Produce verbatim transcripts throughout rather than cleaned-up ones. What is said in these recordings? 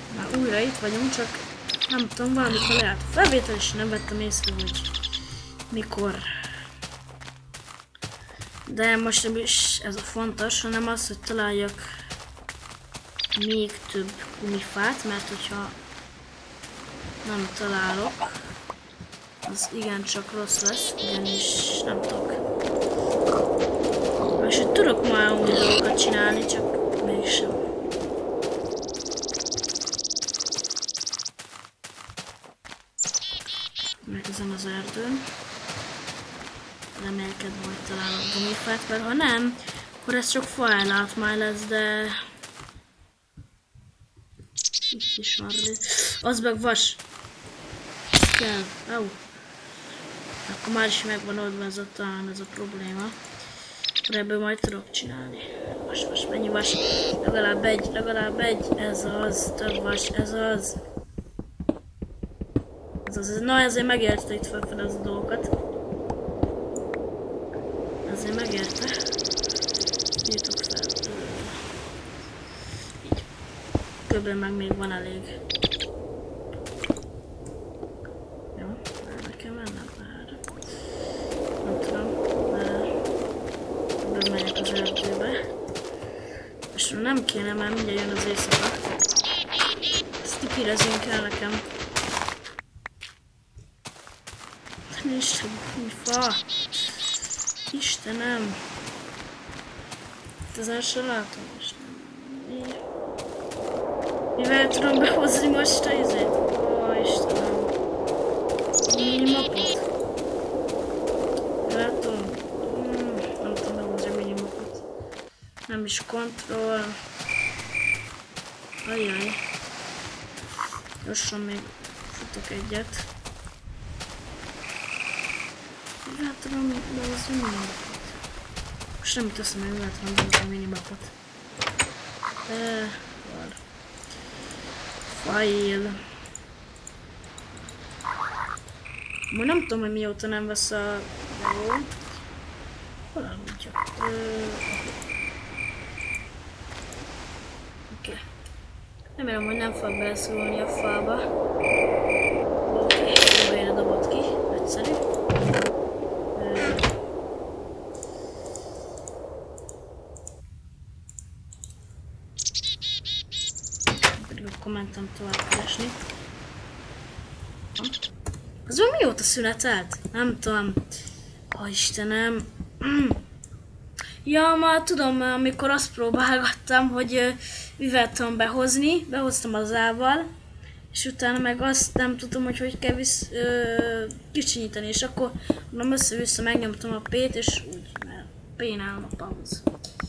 Már újra itt vagyunk, csak nem tudom, valamikor lehet a felvétel, és nem vettem észre, hogy mikor. De most nem is ez a fontos, hanem az, hogy találjak még több gumifát, mert hogyha nem találok, az igencsak rossz lesz, ugyanis nem tudok. És hogy tudok már új dolgokat csinálni, csak mégsem. Megkezem az erdőn. Remélkedve, hogy találok gumifát, mert ha nem, akkor ez csak faelátmány lesz, de... Itt is van rész. Az meg vas. Ez kell. Au. Akkor már is megvan oldva ez a, talán ez a probléma. Akkor ebből majd tudok csinálni. Vas, vas, mennyi vas? Legalább egy, legalább egy. Ez az, több vas, ez az. Ez az, ez. Na ezért megérte itt felfele az a dolgokat. Ezért megérte. Írtok fel. Így. Kb. Meg még van elég. Jó, már nekem mennem már. Nem tudom, de bemegyek az erdőbe. És nem kéne, mert mindjárt jön az éjszaka. Stikirezünk el nekem. Isten, mi fa! Istenem! Itt az első látom, és mi? Mivel tudom behozni most a izét? Ó, Istenem! Minimapot? Látom? Hmm, nem tudom behozni a minimapot. Nem is kontroll. Ajjaj. Lassan még futok egyet. Mivel tudom behozni a minimapot? Most nem teszem, hogy mivel tudom behozni a minimapot. De... Val. File. Most nem tudom, hogy mióta nem vesz a... Jó. Hol aludjak? Oké. Remélem, hogy nem fog beleszólni a fába. Oké, jó helyre dobott ki. Egyszerű. Pedig akkor mentem tovább keresni. Az már mióta szünetelt? Nem tudom. Ó, Istenem. Ja, már tudom, amikor azt próbálgattam, hogy mivel tudom behozni, behoztam az A-val, és utána meg azt nem tudom, hogy hogy kell visz, ö, kicsinyíteni, és akkor nem össze-vissza megnyomtam a P-t, és úgy, mert P-nál a pauz.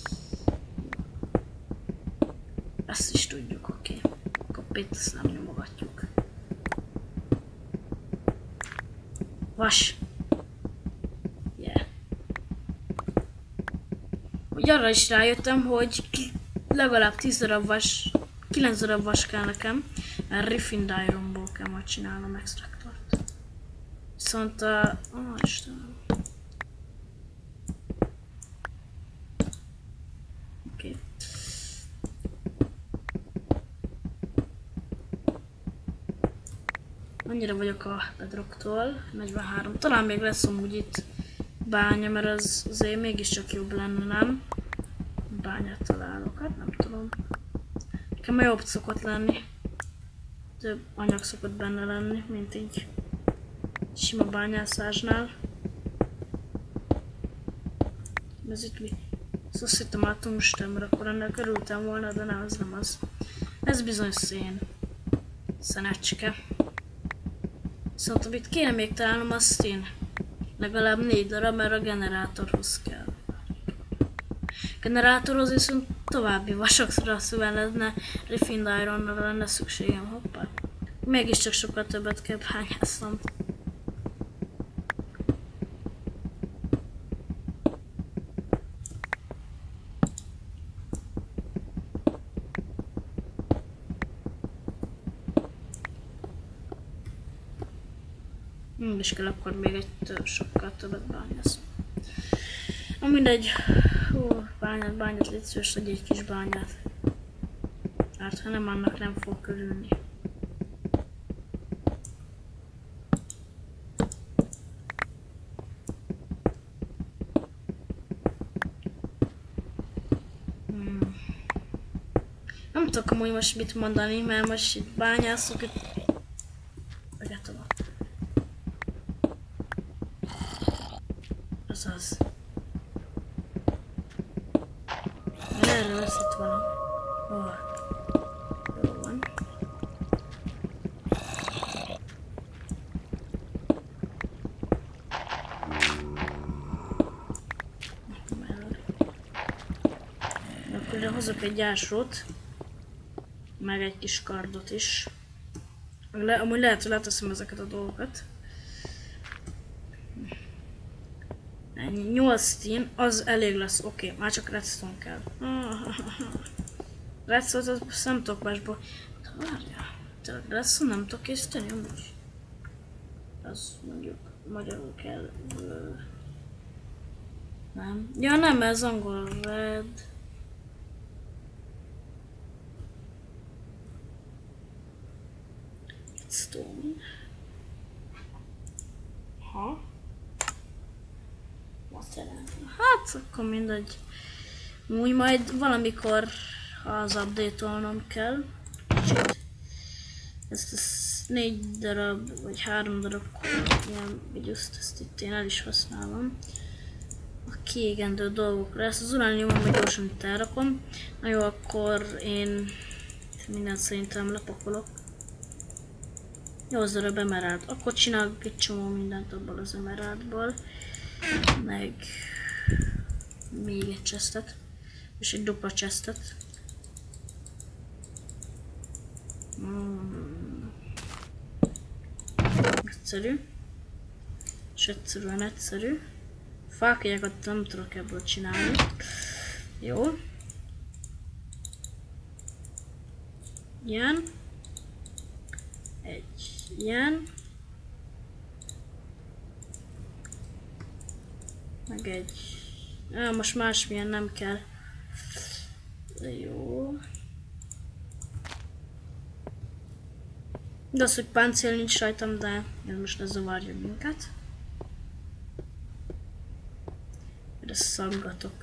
Ezt is tudjuk, oké. Okay. Akkor P-t azt nem nyomogatjuk. Vas! Yeah. Úgy arra is rájöttem, hogy legalább tíz darab vas, kilenc darab vas kell nekem, mert Refined Ironból kell majd csinálnom extraktort. Viszont a... Ó, oh, Istenem. Oké. Okay. Annyira vagyok a bedrocktól, negyvenhárom. Talán még lesz amúgy itt bánya, mert az azért mégiscsak jobb lenne, nem? Bányát találok, hát nem tudom. Nekem jobb szokott lenni. Több anyag szokott benne lenni, mint így sima bányászásnál. Ez itt mi? Ezt azt hittem már tungsten, mert akkor ennek örültem volna, de nem, ez nem az. Ez bizony szén. Szenecske. Szóval amit kéne még találnom, azt én. Legalább négy darab, mert a generátorhoz kell. Generátorhoz viszont további vasokra szóval lenne, Refined Ironnal lenne szükségem, hoppá. Mégiscsak sokkal többet kell bányásznom. Nem is kell akkor még egy több, sokkal többet bányászom. Na mindegy. Hú, bányát, bányát, légy szíves, egy kis bányát. mert ha nem, annak nem fog körülni. Hmm. Nem tudok amúgy most mit mondani, mert most itt bányászok, itt... Megállom. Azaz. Erre lesz itt valami. Oh. Jó van. Akkor ide hozok egy ásrót. Meg egy kis kardot is. Le, amúgy lehet, hogy leteszem ezeket a dolgokat. nyolc tin, az elég lesz, oké, okay, már csak redstone kell. Redstone az nem tudok másból. Várjál, te redstone nem tudok készíteni amúgy? Az mondjuk magyarul kell. Nem. Ja nem, ez angol red. Redstone. Ha? Hát akkor mindegy. Úgy majd valamikor az update-olnom kell. Ezt, ezt négy darab, vagy három darab ilyen vigyuszt, ezt itt én el is használom. A kiégendő dolgokra. Ezt az urániumot majd gyorsan itt elrakom. Na jó, akkor én mindent szerintem lepakolok. nyolc darab emerald. Akkor csinálok egy csomó mindent abból az emeraldból. Meg még egy chestet, és egy dupla chestet. Mm. Egyszerű. És egyszerűen egyszerű. Fákjákat nem tudok ebből csinálni. Jó. Ilyen. Egy ilyen. Meg egy... Ah, most másmilyen nem kell. Jó. De az, hogy páncél nincs rajtam, de ez most ne zavarja minket. De szaggatok.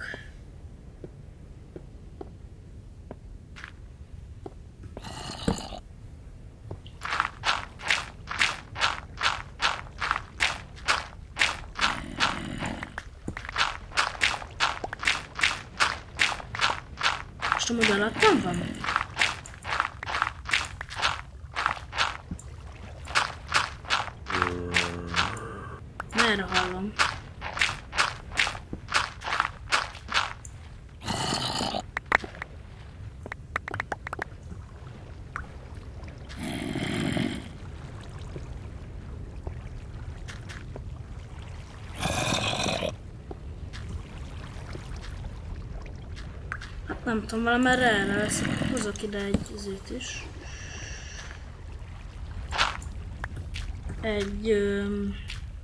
Most amúgy alattam van? Merre hallom? Nem tudom, valamerre erre lesz, hozok ide egy izét is. Egy öm,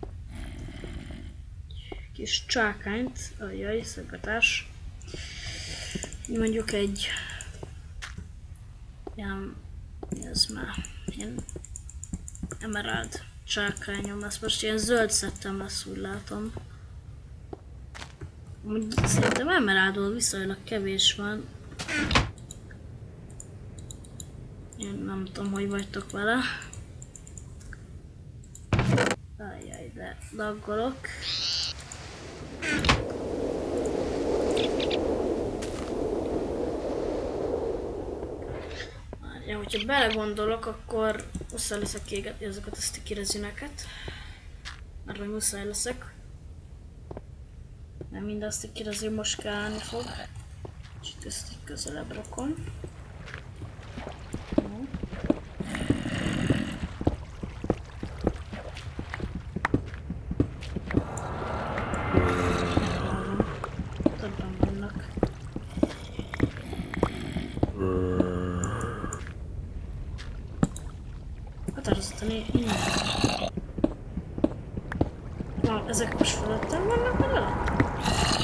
kis csákányt, ajjaj, szaggatás. Mondjuk egy ilyen, ez már ilyen emerald csákányom lesz, most ilyen zöld szettem lesz, úgy látom. Úgy szerintem emeraldból viszonylag kevés van. Én nem tudom, hogy vagytok vele. Ajjaj, de daggolok. Várjál, hogyha belegondolok, akkor muszáj leszek égetni azokat a sticky rezineket. Mert hogy muszáj leszek. Nem minden sticky rezin most kelleni fog. Kicsit ezt így közelebb rakom. Többen vannak. Határozottan innen. Na, ezek most fölöttem vannak, vagy alattam?